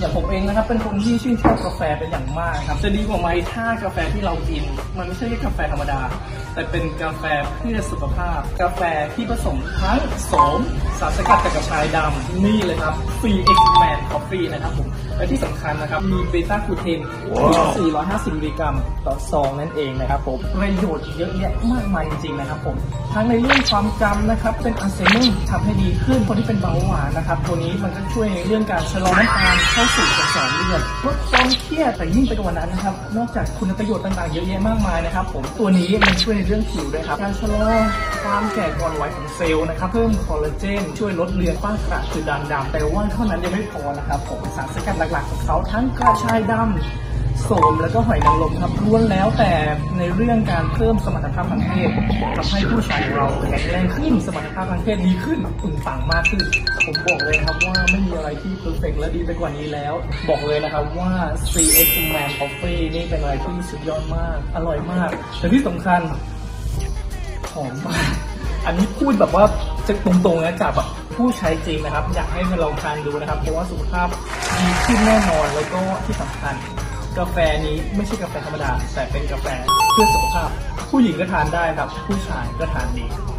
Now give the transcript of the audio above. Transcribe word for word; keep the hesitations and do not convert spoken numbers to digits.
อย่างผมเองนะครับเป็นคนที่ชื่นชอบกาแฟเป็นอย่างมากครับจะดีกว่าไหมถ้ากาแฟที่เรากินมันไม่ใช่แค่กาแฟธรรมดาแต่เป็นกาแฟเพื่อสุขภาพกาแฟที่ผสมทั้งโสมสารสกัดจากกระชายดำนี่เลยครับ ซี เอ็กซ์ แมน Coffee นะครับผมและที่สำคัญนะครับมีเบต้ากูเทนสี่ร้อยห้าสิบมิลลิกรัมต่อซองนั่นเองนะครับผมประโยชน์เยอะแยะมากมายจริงๆนะครับผมทั้งในเรื่องความจำนะครับเป็นอัลไซเมอร์ทำให้ดีขึ้นคนที่เป็นเบาหวานนะครับตัวนี้มันก็ช่วยในเรื่องการชะลอน้ำตาลเข้าสู่กระแสเลือดลดความเครียดแต่ยิ่งไปกว่านั้นนะครับนอกจากคุณประโยชน์ต่างๆเยอะแยะมากมายนะครับผมตัวนี้มันช่วยในเรื่องผิวด้วยครับการชะลอความแก่ก่อนวัยของเซลล์นะครับเพิ่มคอลลาเจนช่วยลดเลือนฝ้ากระจุดด่างดำแต่ว่าเท่านั้นยังไม่พอนะครับผมสารสกัดหลักๆของเขาทั้งกระชายดำโสมแล้วก็หอยนางรมครับล้วนแล้วแต่ในเรื่องการเพิ่มสมรรถภาพทางเพศทำให้ผู้ชายเราแข็งแรงขึ้นสมรรถภาพทางเพศดีขึ้นอึ่งปังมากขึ้นผมบอกเลยนะครับว่าไม่มีอะไรที่เพอร์เฟกต์และดีไปกว่านี้แล้วบอกเลยนะครับว่า ซี เอ็กซ์ แมน Coffee นี่เป็นอะไรที่สุดยอดมากอร่อยมากแต่ที่สำคัญหอมมากอันนี้พูดแบบว่าจะตรงๆนะจากแบบผู้ใช้จริงนะครับอยากให้มาลองทานดูนะครับเพราะว่าสุขภาพดีขึ้นแน่นอนแล้วก็ที่สำคัญกาแฟนี้ไม่ใช่กาแฟธรรมดาแต่เป็นกาแฟเพื่อสุขภาพผู้หญิงก็ทานได้ครับผู้ชายก็ทานดี